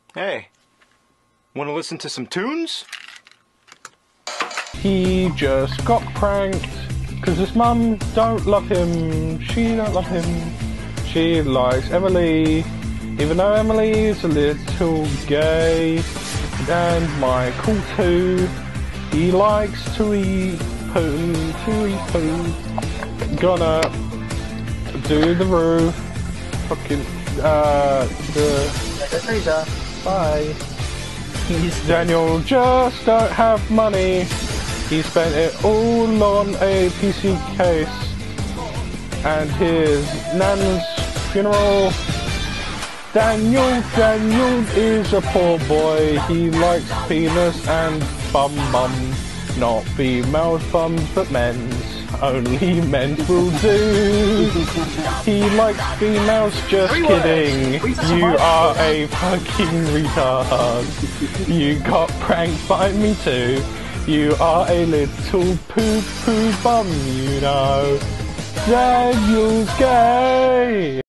Hey, wanna listen to some tunes? He just got pranked because his mum don't love him. She don't love him. She likes Emily, even though Emily is a little gay. And Michael too. He likes to eat poo, Gonna do the roof. Fucking bye. Daniel just don't have money. He spent it all on a PC case. And his nan's funeral. Daniel is a poor boy. He likes penis and bum. Not females' bums, but men's. Only men will do. He likes females, just kidding. You are a fucking retard. You got pranked by me too. You are a little poo bum, you know. Daniel's gay.